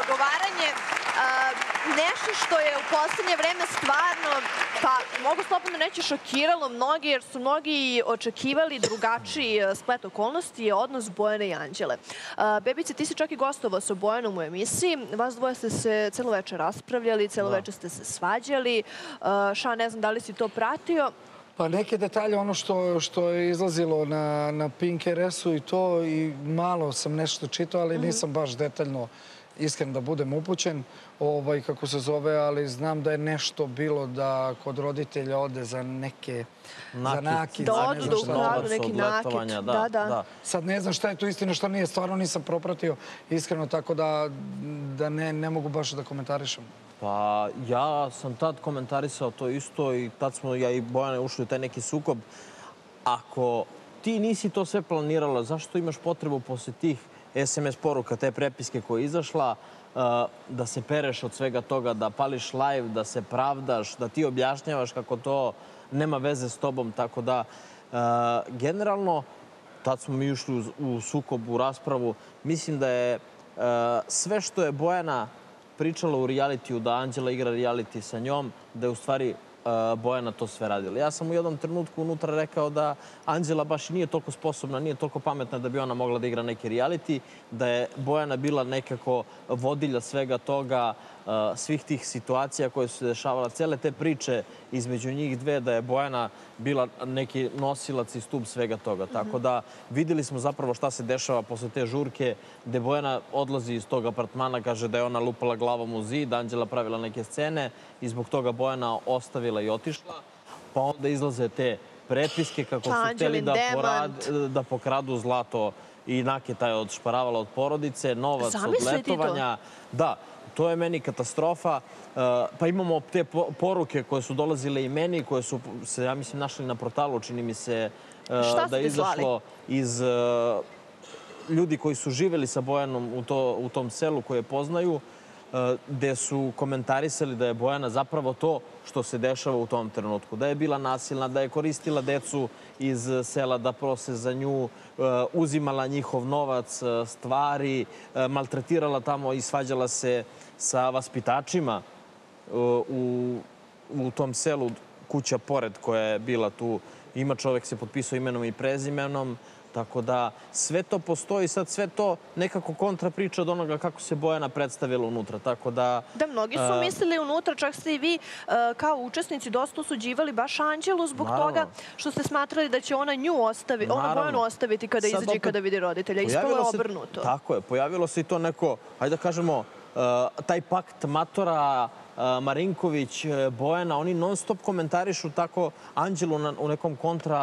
ogovaranje. Nešto što je u poslednje vreme stvarno, pa mogu slobodno reći, šokiralo mnogi, jer su mnogi očekivali drugačiji splet okolnosti, je odnos Bojane i Anđele. Bebice, ti si čak i gostovao sa Bojanom u emisiji. Vas dvoje ste se celo večer raspravljali, celo večer ste se svađali. Ša, ne znam da li si to pratio? Pa neke detalje, ono što je izlazilo na Pink RS-u i to, i malo sam nešto čitao, ali nisam baš detaljno iskren da budem upućen, kako se zove, ali znam da je nešto bilo da kod roditelja ode za neke nakit. Da odu da ukradu neki nakit. Da. Sad ne znam šta je tu istina, šta nije, stvarno nisam propratio iskreno, tako da ne mogu baš da komentarišem. Pa ja sam tad komentarisao to isto i tad smo ja i Bojana ušli u taj neki sukob. Ako ti nisi to sve planirala, zašto imaš potrebu posle tih SMS poruka, te prepiske koja je izašla, da se pereš od svega toga, da pališ live, da se pravdaš, da ti objašnjavaš kako to nema veze s tobom. Tako da, generalno, tad smo mi ušli u sukob, u raspravu. Mislim da je sve što je Bojana pričala u realitiju, da Anđela igra reality sa njom, da je u stvari Bojana to sve radila. Ja sam u jednom trenutku unutra rekao da Anđela baš nije toliko sposobna, nije toliko pametna da bi ona mogla da igra neki reality, da je Bojana bila nekako vodilja svega toga, svih tih situacija koje su se dešavala, cele te priče između njih dve, da je Bojana bila neki nosilac i stub svega toga. Tako da videli smo zapravo šta se dešava posle te žurke, gde Bojana odlazi iz tog apartmana, kaže da je ona lupala glavom u zid, Anđela pravila neke scene i zbog toga Bojana ostavila i otišla. Pa onda izlaze te prepiske kako su hteli da pokradu zlato i naketa je odšparavala od porodice, novac od letovanja. Da, to je meni katastrofa. Pa imamo te poruke koje su dolazile i meni, koje su se, ja mislim, našli na portalu, čini mi se da je izašlo iz ljudi koji su živeli sa Bojanom u tom selu koje poznaju, gde su komentarisali da je Bojana zapravo to što se dešava u tom trenutku. Da je bila nasilna, da je koristila decu iz sela da prose za nju, uzimala njihov novac, stvari, maltretirala tamo i svađala se sa vaspitačima u tom selu, kuća pored koja je bila tu. Ima čovek se potpisao imenom i prezimenom. Tako da sve to postoji, sad sve to nekako kontra priča od onoga kako se Bojana predstavila unutra, tako da... Da, mnogi su mislili unutra, čak ste i vi kao učesnici dosta osuđivali baš Anđelu zbog toga što ste smatrali da će ona Bojanu ostaviti kada izađe i kada vidi roditelja. Ispalo je obrnuto. Tako je, pojavilo se i to neko, hajde da kažemo, taj pakt Matora, Marinković, Bojana, oni non stop komentarišu tako Anđelu u nekom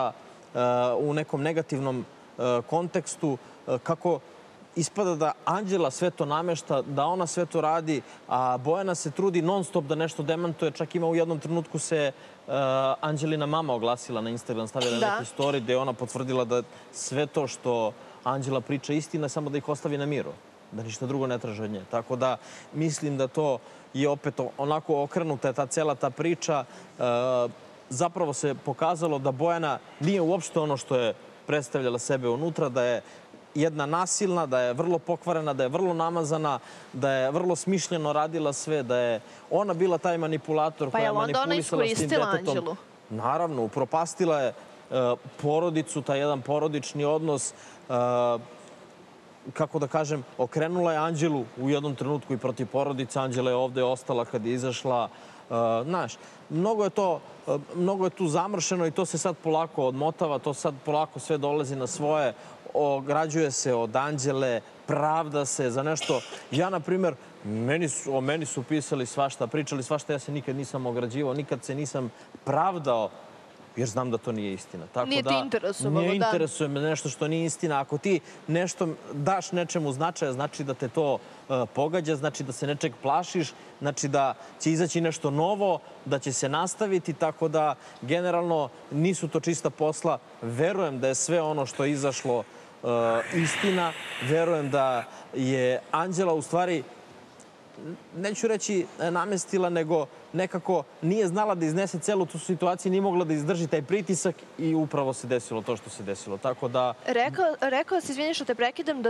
u nekom negativnom kontekstu, kako ispada da Anđela sve to namešta, da ona sve to radi, a Bojana se trudi non stop da nešto demantuje. Čak ima u jednom trenutku se Anđelina mama oglasila na Instagram, stavila neki story gde je ona potvrdila da sve to što Anđela priča istina, samo da ih ostavi na miru, da ništa drugo ne traže od nje. Tako da mislim da to je opet onako okrenuta ta cela ta priča. Zapravo se pokazalo da Bojana nije uopšte ono što je predstavljala sebe unutra, da je jedna nasilna, da je vrlo pokvarena, da je vrlo namazana, da je vrlo smišljeno radila sve, da je ona bila taj manipulator koja je manipulisala s tim detetom. Naravno, upropastila je porodicu, taj jedan porodični odnos, kako da kažem, okrenula je Anđelu u jednom trenutku i protiv porodice. Anđela je ovde ostala kad je izašla. Znaš, mnogo je tu zamršeno i to se sad polako odmotava, to sad polako sve dolazi na svoje, ograđuje se od Anđele, pravda se za nešto. Ja, na primjer, o meni su pisali svašta, pričali svašta, ja se nikad nisam ograđivao, nikad se nisam pravdao, jer znam da to nije istina. Nije ti interesovalo, da. Ne interesuje me nešto što nije istina. Ako ti nešto daš nečemu značaja, znači da te to pogađa, znači da se nečeg plašiš, znači da će izaći nešto novo, da će se nastaviti, tako da generalno nisu to čista posla. Verujem da je sve ono što je izašlo istina. Verujem da je Anđela u stvari neću reći namestila, nego nekako nije znala da iznese celu tu situaciju, nije mogla da izdrži taj pritisak i upravo se desilo to što se desilo. Tako da... Rekao si, izvini što te prekidam,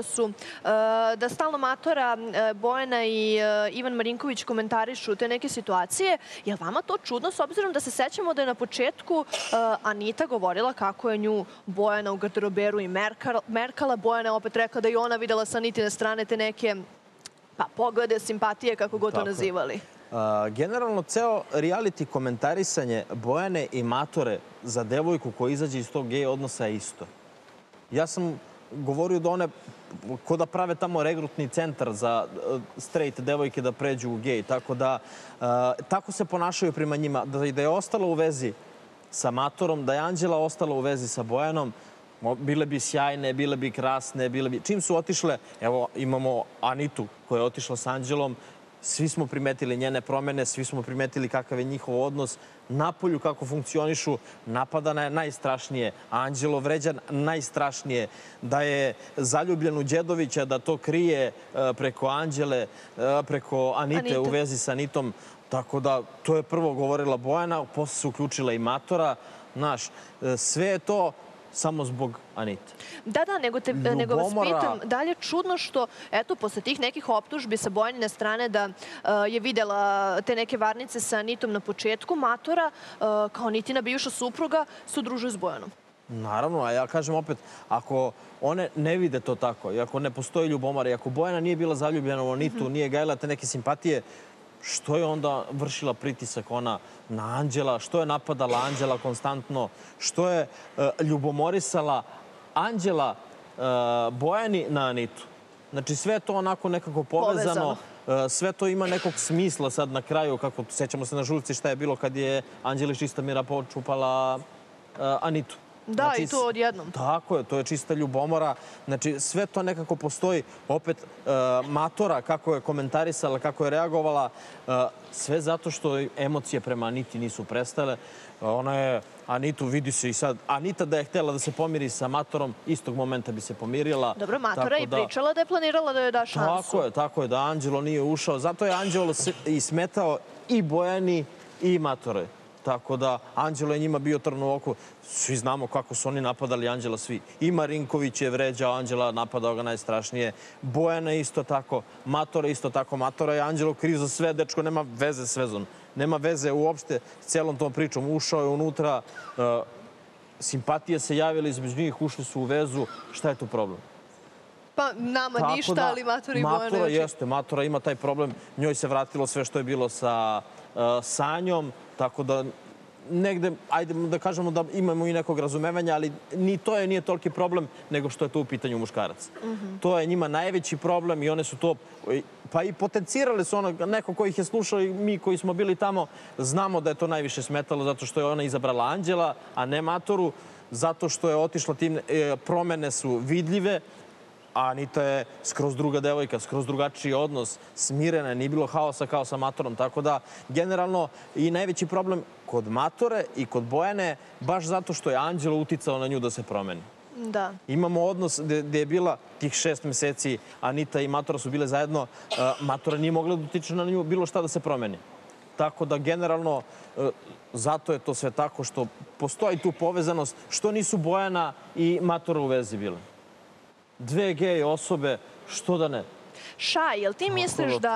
da stalno Matora, Bojana i Ivan Marinković komentarišu te neke situacije. Je li vama to čudno, s obzirom da se sećamo da je na početku Anita govorila kako je nju Bojana u garderoberu i merkala. Bojana je opet rekla da i ona videla sa Anitine strane te neke poglede, simpatije, kako god to nazivali. Generalno, ceo reality komentarisanje Bojane i Matore za devojku koja izađe iz tog gej odnosa je isto. Ja sam govorio da one ko da prave tamo regrutni centar za straight devojke da pređu u gej. Tako da, tako se ponašaju prema njima. Da je ostala u vezi sa Matorom, da je Anđela ostala u vezi sa Bojanom, bile bi sjajne, bile bi krasne, bile bi... Čim su otišle, evo imamo Anitu koja je otišla s Anđelom, svi smo primetili njene promene, svi smo primetili kakav je njihov odnos, napolju kako funkcionišu, napadana je najstrašnije, Anđelo vređan najstrašnije, da je zaljubljen u Đedovića, da to krije preko Anđele, preko Anite u vezi sa Anitom. Tako da, to je prvo govorila Bojana, posle se uključila i Matora. Znaš, sve je to samo zbog Anite. Da, nego vas pitam, da li je čudno što, eto, posle tih nekih optužbi sa Bojanine strane da je videla te neke varnice sa Anitom na početku, Matora, kao Anitina bivša supruga, se udružuje s Bojanom? Naravno, a ja kažem opet, ako one ne vide to tako, i ako ne postoji ljubomora, i ako Bojana nije bila zaljubljena u Anitu, nije gajila te neke simpatije, što je onda vršila pritisak ona na Anđela, što je napadala Anđela konstantno, što je ljubomorisala Anđela Bojani na Anitu. Znači sve je to onako nekako povezano. Sve to ima nekog smisla sad na kraju, kako sećamo se na žurci šta je bilo kad je Anđeli Čistamira počupala Anitu. Da, i to odjednom. Tako je, to je čista ljubomora. Znači, sve to nekako postoji. Opet, Matora, kako je komentarisala, kako je reagovala, sve zato što emocije prema Aniti nisu prestale. Ona je Anitu, vidi se i sad, Anita da je htjela da se pomiri sa Matorom, istog momenta bi se pomirila. Dobro, Matora je pričala da je planirala da joj da šansu. Tako je, da Anđelo nije ušao. Zato je Anđelo i smetao i Bojani i Matore. Tako da, Anđelo je njima bio trn u oku. Svi znamo kako su oni napadali Anđela svi. I Marinković je vređao Anđela, napadao ga najstrašnije. Bojana isto tako, Matora isto tako. Matora je Anđelo kriv za sve, dečko, nema veze s vezom. Nema veze uopšte s celom tom pričom. Ušao je unutra, simpatije se javile između njih, ušli su u vezu. Šta je tu problem? Pa nama ništa, ali Matora i Bojana... Matora jeste, Matora ima taj problem. Njoj se vratilo sve što je bilo sa Sanjom. Tako da negde, ajde da kažemo da imamo i nekog razumevanja, ali ni to nije toliki problem nego što je to u pitanju muškaraca. To je njima najveći problem i one su to, pa i potencirale su ono, neko ko ih je slušao i mi koji smo bili tamo, znamo da je to najviše smetalo zato što je ona izabrala Anđela, a ne Matoru, zato što je otišla tim, promene su vidljive, a Anita je skroz druga devojka, skroz drugačiji odnos, smirena, nije bilo haosa kao sa Matorom. Tako da, generalno, i najveći problem kod Matore i kod Bojane, baš zato što je Anđelo uticao na nju da se promeni. Da. Imamo odnos gde je bila tih 6 meseci, Anita i Matora su bile zajedno, Matora nije mogla da utiče na nju bilo šta da se promeni. Tako da, generalno, zato je to sve tako što postoji tu povezanost, što nisu Bojana i Matora u vezi bile. Dve gej osobe, što da ne? Šaj, jel ti misliš da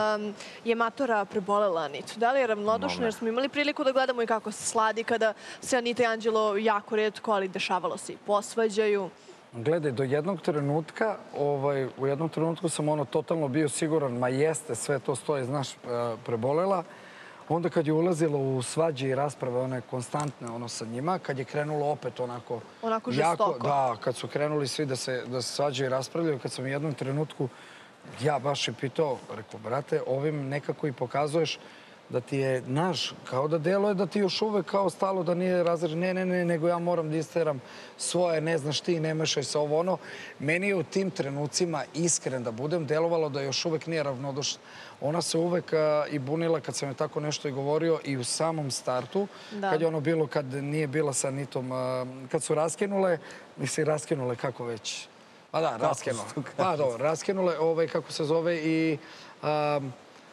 je Matora prebolela Anitu? Da li je ravnodušna? Jer smo imali priliku da gledamo i kako se sladi kada se Anita i Anđelo jako retko, ali dešavalo se i posvađaju. Gledaj, do jednog trenutka, u jednom trenutku sam totalno bio siguran, ma jeste, sve to stoje, znaš, prebolela. Onda kad je ulazilo u svađe i rasprave, one konstantne, sa njima, kad je krenulo opet onako... Onako žestoko. Da, kad su krenuli svi da se svađaju i raspravljaju, kad sam u jednom trenutku, ja baš je pitao, rekao, brate, ovim nekako i pokazuješ da ti je naš, kao da deluje da ti još uvek kao stalo da nije razređen, ne, nego ja moram da isteram svoje, ne znaš ti, ne mešaj se ovo ono. Meni je u tim trenucima, iskren da budem, delovalo da još uvek nije ravnodušna. Ona se uvek i bunila kad sam je tako nešto i govorio i u samom startu, kad je ono bilo, kad nije bila sa Anitom, kad su raskinule, raskinule kako već, pa da, raskinule, pa dobro, raskinule, kako se zove i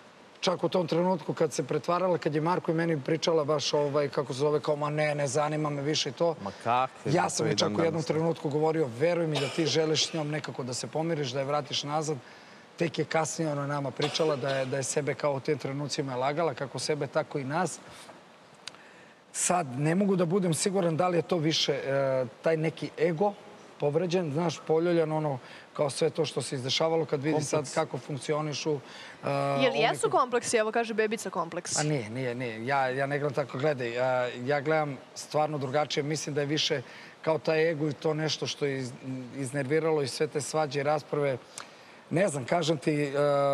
čak u tom trenutku kad se pretvarala, kad je Marko i meni pričala baš kako se zove, kao ma ne zanima me više to. Ma kakve? Ja sam je čak u jednom trenutku govorio, veruj mi da ti želiš s njom nekako da se pomiriš, da je vratiš nazad. Tek je kasnije ona nama pričala da je sebe kao u tim trenucima lagala, kako sebe, tako i nas. Sad, ne mogu da budem siguran da li je to više taj neki ego povređen, znaš, poljuljan, ono, kao sve to što se izdešavalo kad vidi sad kako funkcionišu. Je li jesu kompleksi? Evo kaže bebica kompleks. A nije. Ja ne gledam tako, gledaj. Ja gledam stvarno drugačije. Mislim da je više kao taj ego i to nešto što je iznerviralo i sve te svađe i rasprave. Ne znam, kažem ti,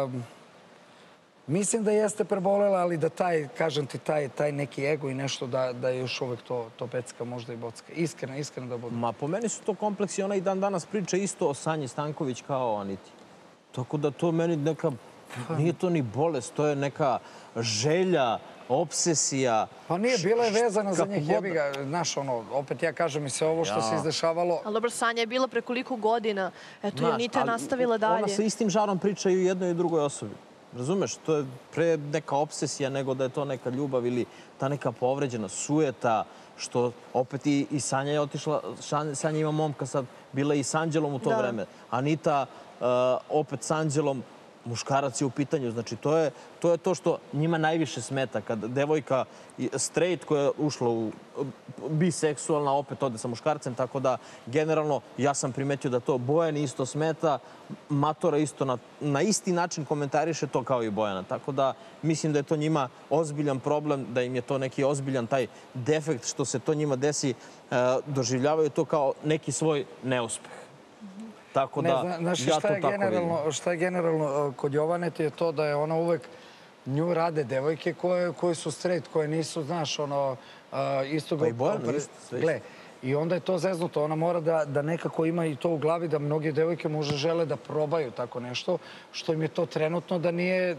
mislim da jeste prebolela, ali da taj neki ego i nešto da je još uvek to pecka, možda i bocka. Iskreno da budu. Ma po meni su to kompleksi. Ona i dan danas priča isto o Sanji Stanković kao o Aniti. Tako da to meni neka, nije to ni bolest, to je neka želja, obsesija. Pa nije, bila je vezana za njih, jebi ga, znaš, ono, opet ja kažem i sve ovo što se izdešavalo. Ali dobro, Sanja je bila pre koliko godina, eto i Anita je nastavila dalje. Ona sa istim žarom priča i u jednoj i drugoj osobi. Razumeš, to je pre neka obsesija nego da je to neka ljubav ili ta neka povređena sujeta, što opet i Sanja je otišla, Sanja ima momka sad, bila je i s Anđelom u to vreme. Anita opet s Anđelom, muškarac je u pitanju. Znači, to je to što njima najviše smeta. Kad devojka straight koja je ušla u biseksualna, opet ode sa muškarcem, tako da generalno ja sam primetio da to Bojani isto smeta, Matora isto na isti način komentariše to kao i Bojana. Tako da mislim da je to njima ozbiljan problem, da im je to neki ozbiljan taj defekt što se to njima desi, doživljavaju to kao neki svoj neuspeh. Tako da, znaš, ja to tako vidim. Šta je generalno kod Jovanete je to da je ona uvek, nju rade devojke koje su straight, koje nisu, znaš, ono, isto... Pa i Bojana isto, sve isto. I onda je to zeznuto. Ona mora da nekako ima i to u glavi, da mnoge devojke možda žele da probaju tako nešto, što im je to trenutno da nije...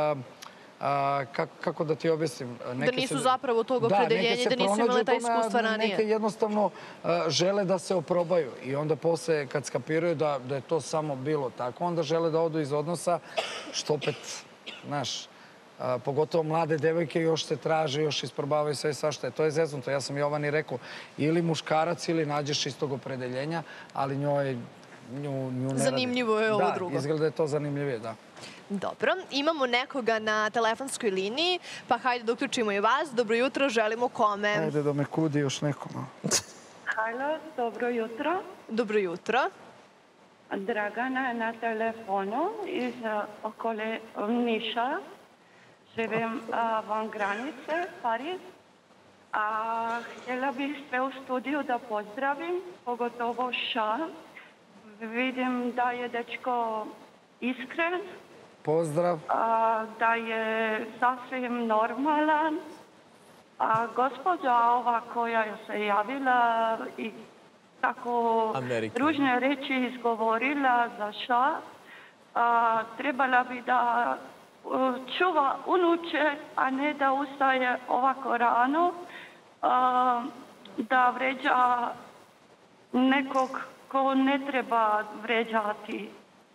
Kako da ti objasnim? Da nisu zapravo tog opredeljenja, da nisu imale taj iskustva ranije. Neke jednostavno žele da se oprobaju i onda posle kad skapiraju da je to samo bilo tako, onda žele da odu iz odnosa, što opet, znaš, pogotovo mlade devojke još se traže, još isprobavaju sve i svašta. To je zeznuto. Ja sam Jovani rekao, ili muškarac ili nađeš istog opredeljenja, ali nju ne radi. Zanimljivo je ovo drugo. Da, izgleda da je to zanimljivije, da. Dobro, imamo nekoga na telefonskoj liniji, pa hajde da uključimo i vas. Dobro jutro, želimo kome? Hajde da me kudi još neko. Halo, dobro jutro. Dobro jutro. Dragana je na telefonu iz okole Niša. Živim van granice, Pariz. Htjela bih sve u studiju da pozdravim, pogotovo Ša. Vidim da je dečko iskren. Pozdrav. Da je sasvim normalan. Gospođa ova koja je se javila i tako ružne reči izgovorila za Ša, trebala bi da čuva unuče, a ne da ustaje ovako rano, da vređa nekog ko ne treba vređati.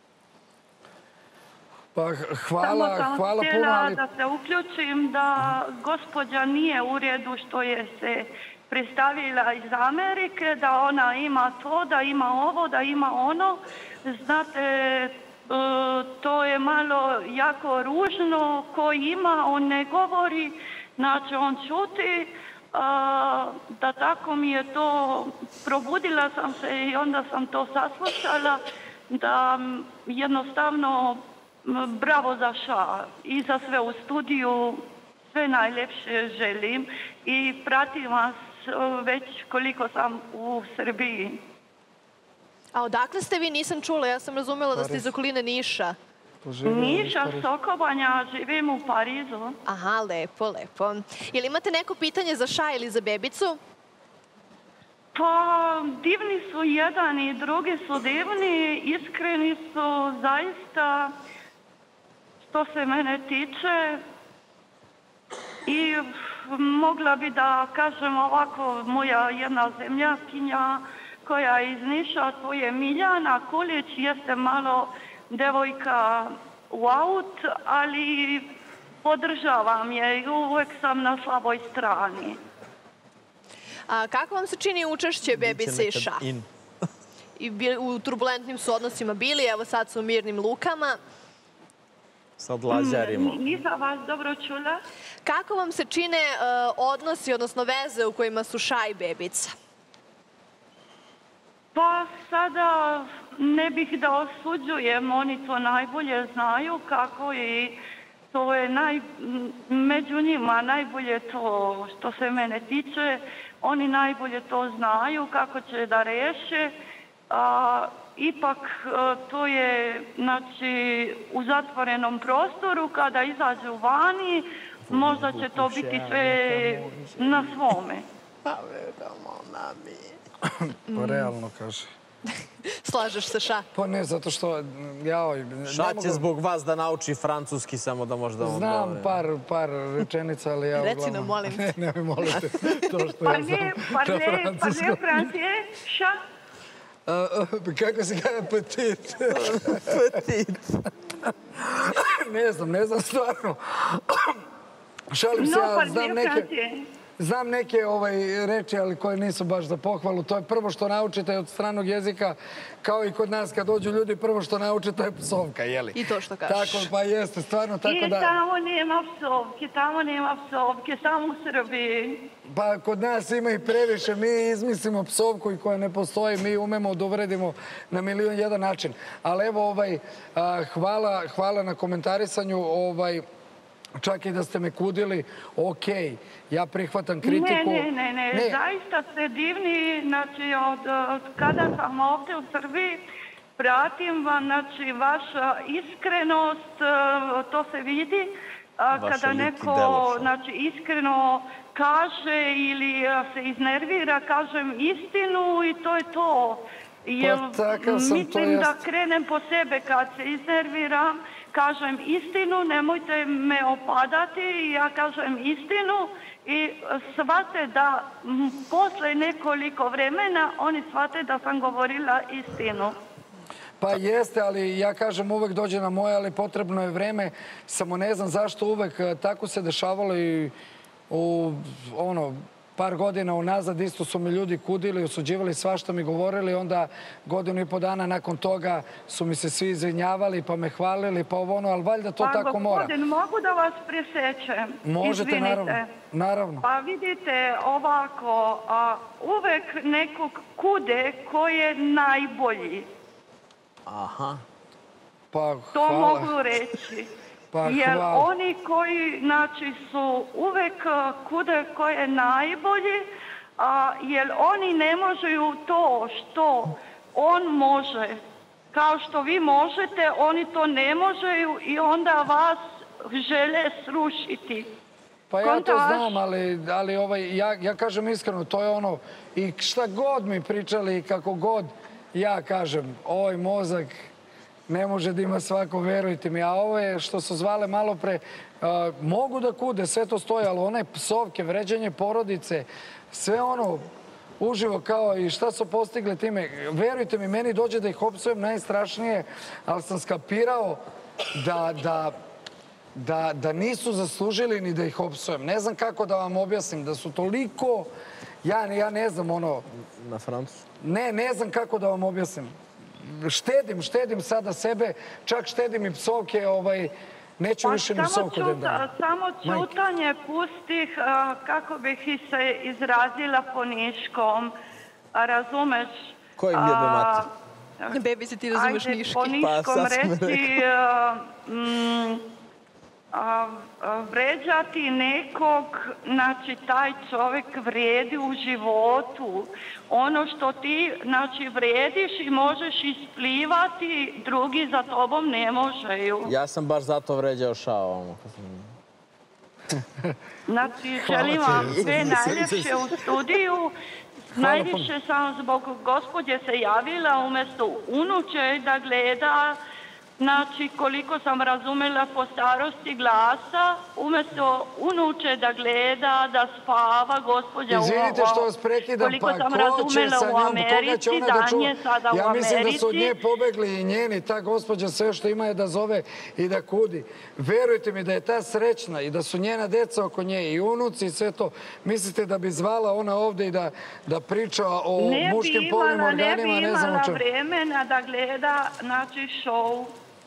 Pa hvala puno, ali... Htjela da se uključim da gospođa nije u redu što je se predstavila iz Amerike, da ona ima to, da ima ovo, da ima ono. Znate, to je malo jako ružno. Ko ima, on ne govori, znači on čuti. Da tako mi je to, probudila sam se i onda sam to saslušala, da jednostavno bravo za Ša i za sve u studiju, sve najljepše želim i pratim vas već koliko sam u Srbiji. A odakle ste vi? Nisam čula, ja sam razumela da ste iz okoline Niša. Niša, Sokobanja, živim u Parizu. Aha, lepo, lepo. Ili imate neko pitanje za Ša ili za bebicu? Pa, divni su jedan i drugi su divni, iskreni su zaista, što se mene tiče. I mogla bi da kažem ovako, moja jedna zemljakinja koja je iz Niša, to je Miljana Kulić, jeste malo devojka u aut, ali podržavam je i uvek sam na slaboj strani. A kako vam se čini učešće Bebice i Ša? U turbulentnim su odnosima bili, evo sad su u mirnim lukama. Sad lađarimo. Nisam vas dobro čula. Kako vam se čine odnosi, odnosno veze u kojima su Ša i Bebica? Pa sada ne bih da osuđujem, oni to najbolje znaju kako i to je među njima najbolje to što se mene tiče. Oni najbolje to znaju kako će da reše. Ipak to je znači, u zatvorenom prostoru, kada izađu vani, možda će to biti sve na svome. Realno, kaže. Slažeš se, Ša? Pa ne, zato što... Ša će zbog vas da nauči francuski, samo da možda vam znam par rečenica, ali ja uglavnom... Reci nam, molim te. Ne mi molite to što ja znam na francuskom. Francije, Ša? Kako se kaže petit? Petit. Ne znam stvarno. Šalim se, ja znam neke reči, ali koje nisu baš za pohvalu. To je prvo što naučite od stranog jezika, kao i kod nas kad dođu ljudi, prvo što naučite je psovka, jeli? I to što kažeš. Tako, pa jeste, stvarno tako da... I tamo nema psovke, samo u Srbiji. Pa kod nas ima i previše, mi izmislimo psovku i koja ne postoji, mi umemo da uvredimo na milion jedan način. Ali evo, hvala na komentarisanju, čak i da ste me kudili, okej, ja prihvatam kritiku. Ne, zaista ste divni, znači od kada sam ovdje u Srbiji, pratim vam, znači vaša iskrenost, to se vidi, kada neko, znači, iskreno kaže ili se iznervira, kažem istinu i to je to. Mislim da krenem po sebe kad se iznerviram, kažem istinu, nemojte me opadati, ja kažem istinu i shvate da posle nekoliko vremena oni shvate da sam govorila istinu. Pa jeste, ali ja kažem uvek dođe na moje, ali potrebno je vreme, samo ne znam zašto uvek tako se dešavalo i u par godina unazad isto su mi ljudi kudili, osuđivali svašta mi govorili, onda godinu i po dana nakon toga su mi se svi izvinjavali, pa me hvalili, pa ali valjda to tako mora. Gospodin, mogu da vas presečem? Možete, naravno. Pa vidite, ovako, uvek nekog kude koji je najbolji. Aha. Pa hvala. To mogu reći. Jer oni koji, znači, su uvek kude koji je najbolji, jer oni ne možeju to što on može. Kao što vi možete, oni to ne možeju i onda vas žele srušiti. Pa ja to znam, ali ja kažem iskreno, to je ono, i šta god mi pričali i kako god, ja kažem, ovaj mozak ne može da ima svako, verujte mi. A ovo je što su zvale malo pre, mogu da kude, sve to stoje, ali one psovke, vređanje porodice, sve ono uživo kao i šta su postigli time. Verujte mi, meni dođe da ih opsujem najstrašnije, ali sam skapirao da nisu zaslužili ni da ih opsujem. Ne znam kako da vam objasnim, da su toliko, ja ne znam ono... Na Francu? Ne znam kako da vam objasnim. Štedim sada sebe, čak štedim i psovke, neću više ni psovku da dam. Samo čutanje pustih, kako bih se izrazila po niškom, razumeš? Kojim jebe mati? Bebi, se ti razumeš niški? Po niškom reći, vređati nekog, znači taj čovjek vredi u životu. Ono što ti, znači, vrediš i možeš isplivati, drugi za tobom ne možeju. Ja sam baš zato vređao Šao. Znači, želim vam sve najljepše u studiju. Najviše sam zbog gospođe se javila umjesto unuče da gleda Znači, koliko sam razumela po starosti glasa, umjesto unuče da gleda, da spava, gospođa Izvinite što vas prekidam, koliko pa sam ko će razumela sa u njom, koga će Americi, ona da čuva? dan je sada u Ja mislim da su od nje Americi. pobegli i njeni, ta gospođa sve što ima je da zove i da kudi. Verujte mi da je ta srećna i da su njena deca oko nje i unuci i sve to. Mislite da bi zvala ona ovde i da priča o muškim polnim organima, ne znam o čemu? Ne bi imala vremena da gleda, znači, show.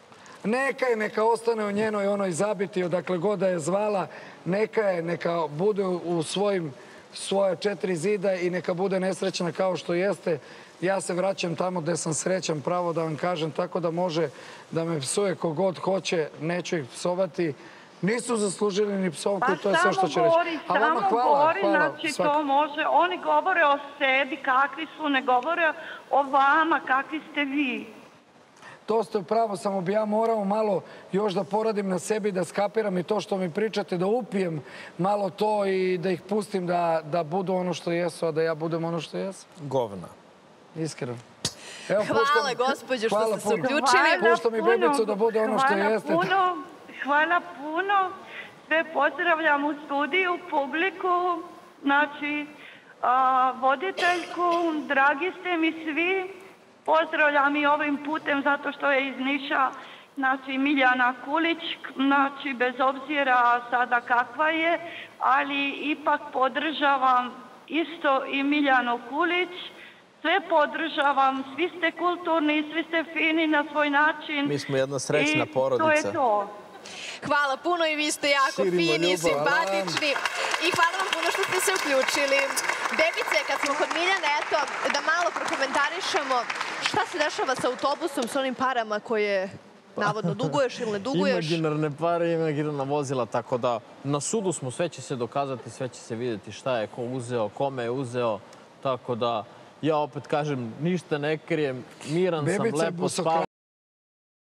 Neka ostane u njenoj onoj zabiti odakle god da je zvala, neka bude u svoja 4 zida i neka bude nesrećna kao što jeste. Ja se vraćam tamo gde sam srećan, pravo da vam kažem, tako da može da me psuje kogod hoće, neću ih psovati. Nisu zaslužili ni psovku, to je sve što će reći. Pa samo govori, znači to može. Oni govore o sebi, kakvi su, ne govore o vama, kakvi ste vi. To ste pravo, samo bi ja morao malo još da poradim na sebi, da skapiram i to što mi pričate, da upijem malo to i da ih pustim da budu ono što jesu, a da ja budem ono što jesu. Govna. Iskreno. Hvala, gospođo, što ste se uključili. Pušta mi bebicu da bude ono što jeste. Hvala puno. Sve pozdravljam u studiju, publiku, znači voditeljku, dragi ste mi svi. Pozdravljam i ovim putem zato što je iz Niša, znači, Miljana Kulić, znači, bez obzira sada kakva je, ali ipak podržavam isto i Miljanu Kulić. Sve podržavam, svi ste kulturni, svi ste fini na svoj način. Mi smo jedna srećna porodica. I to je to. Hvala puno i vi ste jako fini, simpatični. I hvala vam puno što ste se uključili. Bebice, kad smo kod Miljane, eto, da malo prokomentarišemo šta se dešava sa autobusom, sa onim parama koje navodno duguješ ili ne duguješ. Imaginarne pare, imaginarna vozila, tako da na sudu smo, sve će se dokazati, sve će se vidjeti šta je ko uzeo, kome je uzeo, tako da ja opet kažem, ništa ne krijem, miran sam, lepo spavam.